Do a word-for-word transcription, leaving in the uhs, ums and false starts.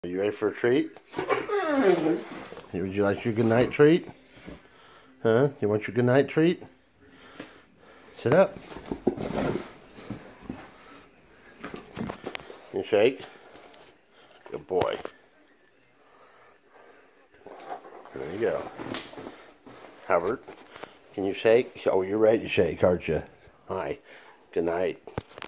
Are you ready for a treat? Would you like your good night treat? Huh? You want your good night treat? Sit up. You shake. Good boy. There you go. Howard, can you shake? Oh, you're ready to shake, aren't you? Hi. Good night.